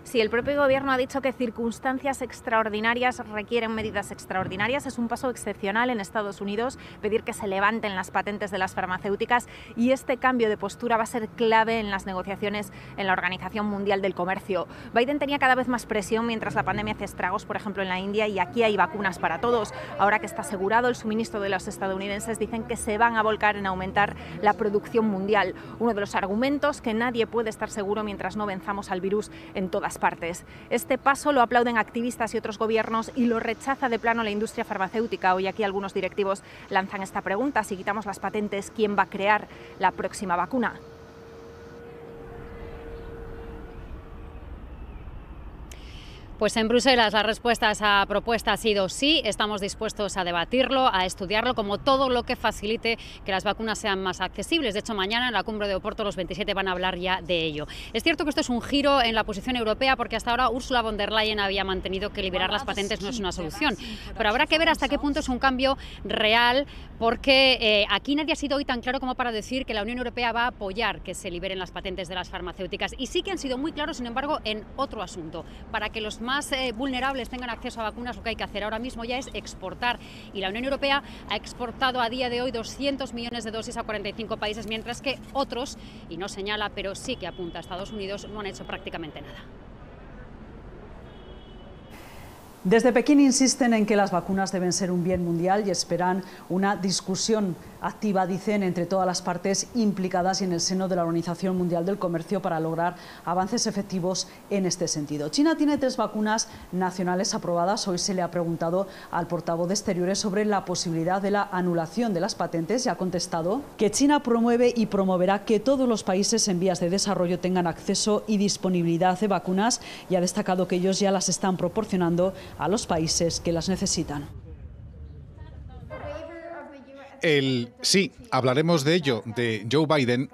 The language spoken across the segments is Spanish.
Sí, el propio Gobierno ha dicho que circunstancias extraordinarias requieren medidas extraordinarias. Es un paso excepcional en Estados Unidos pedir que se levanten las patentes de las farmacéuticas, y este cambio de postura va a ser clave en las negociaciones en la Organización Mundial del Comercio. Biden tenía cada vez más presión mientras la pandemia hace estragos, por ejemplo, en la India, y aquí hay vacunas para todos. Ahora que está asegurado el suministro de los estadounidenses, dicen que se van a volcar en aumentar la producción mundial. Uno de los argumentos, que nadie puede estar seguro mientras no venzamos al virus en todas partes. Este paso lo aplauden activistas y otros gobiernos, y lo rechaza de plano la industria farmacéutica. Hoy aquí algunos directivos lanzan esta pregunta: si quitamos las patentes, ¿quién va a crear la próxima vacuna? Pues en Bruselas la respuesta a esa propuesta ha sido sí, estamos dispuestos a debatirlo, a estudiarlo, como todo lo que facilite que las vacunas sean más accesibles. De hecho, mañana en la cumbre de Oporto los 27 van a hablar ya de ello. Es cierto que esto es un giro en la posición europea, porque hasta ahora Ursula von der Leyen había mantenido que liberar las patentes no es una solución. Pero habrá que ver hasta qué punto es un cambio real, porque aquí nadie ha sido hoy tan claro como para decir que la Unión Europea va a apoyar que se liberen las patentes de las farmacéuticas. Y sí que han sido muy claros, sin embargo, en otro asunto. Para que los más vulnerables tengan acceso a vacunas, lo que hay que hacer ahora mismo ya es exportar. Y la Unión Europea ha exportado a día de hoy 200 millones de dosis a 45 países, mientras que otros, y no señala, pero sí que apunta a Estados Unidos, no han hecho prácticamente nada. Desde Pekín insisten en que las vacunas deben ser un bien mundial y esperan una discusión activa, dicen, entre todas las partes implicadas y en el seno de la Organización Mundial del Comercio para lograr avances efectivos en este sentido. China tiene 3 vacunas nacionales aprobadas. Hoy se le ha preguntado al portavoz de Exteriores sobre la posibilidad de la anulación de las patentes y ha contestado que China promueve y promoverá que todos los países en vías de desarrollo tengan acceso y disponibilidad de vacunas, y ha destacado que ellos ya las están proporcionando a los países que las necesitan. Sí, hablaremos de ello, de Joe Biden,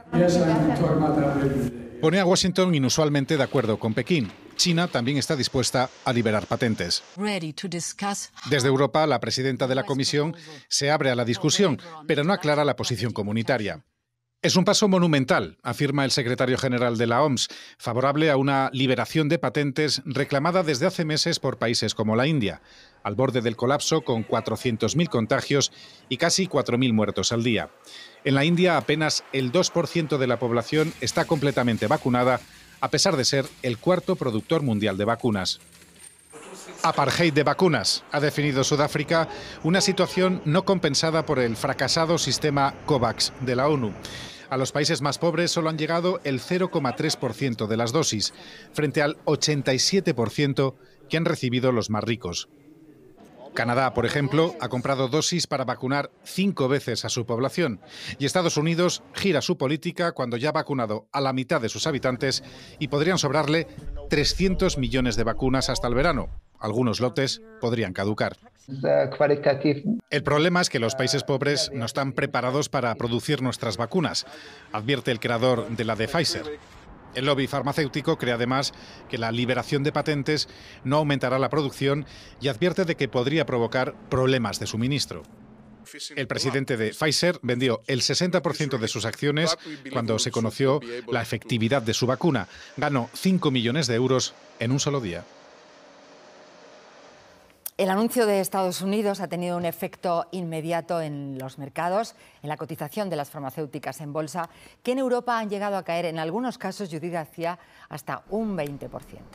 pone a Washington inusualmente de acuerdo con Pekín. China también está dispuesta a liberar patentes. Desde Europa, la presidenta de la Comisión se abre a la discusión, pero no aclara la posición comunitaria. Es un paso monumental, afirma el secretario general de la OMS, favorable a una liberación de patentes reclamada desde hace meses por países como la India, al borde del colapso con 400.000 contagios y casi 4.000 muertos al día. En la India apenas el 2% de la población está completamente vacunada, a pesar de ser el 4º productor mundial de vacunas. Apartheid de vacunas, ha definido Sudáfrica, una situación no compensada por el fracasado sistema COVAX de la ONU. A los países más pobres solo han llegado el 0,3% de las dosis, frente al 87% que han recibido los más ricos. Canadá, por ejemplo, ha comprado dosis para vacunar 5 veces a su población, y Estados Unidos gira su política cuando ya ha vacunado a la mitad de sus habitantes y podrían sobrarle 300 millones de vacunas hasta el verano. Algunos lotes podrían caducar. El problema es que los países pobres no están preparados para producir nuestras vacunas, advierte el creador de la de Pfizer. El lobby farmacéutico cree además que la liberación de patentes no aumentará la producción y advierte de que podría provocar problemas de suministro. El presidente de Pfizer vendió el 60% de sus acciones cuando se conoció la efectividad de su vacuna. Ganó 5 millones de euros en un solo día. El anuncio de Estados Unidos ha tenido un efecto inmediato en los mercados, en la cotización de las farmacéuticas en bolsa, que en Europa han llegado a caer en algunos casos, Judith García, hasta un 20%.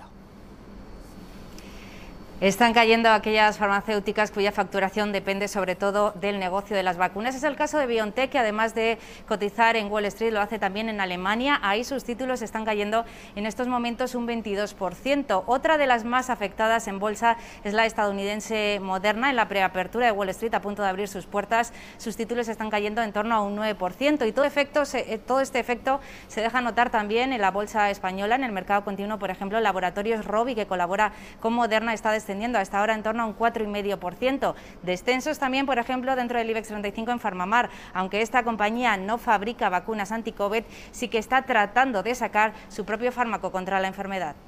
Están cayendo aquellas farmacéuticas cuya facturación depende sobre todo del negocio de las vacunas. Es el caso de BioNTech, que además de cotizar en Wall Street lo hace también en Alemania. Ahí sus títulos están cayendo en estos momentos un 22%. Otra de las más afectadas en bolsa es la estadounidense Moderna. En la preapertura de Wall Street, a punto de abrir sus puertas, sus títulos están cayendo en torno a un 9%. Y todo este efecto se deja notar también en la bolsa española. En el mercado continuo, por ejemplo, Laboratorios Rovi, que colabora con Moderna, está descendiendo hasta ahora en torno a un 4,5%. Descensos también, por ejemplo, dentro del IBEX 35 en Farmamar. Aunque esta compañía no fabrica vacunas anti-COVID, sí que está tratando de sacar su propio fármaco contra la enfermedad.